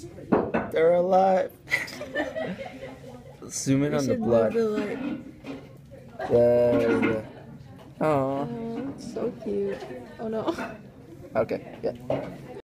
They're alive. Zoom in We on the should blood. move the light. The. Oh. Oh, so cute. Oh no. Okay. Yeah.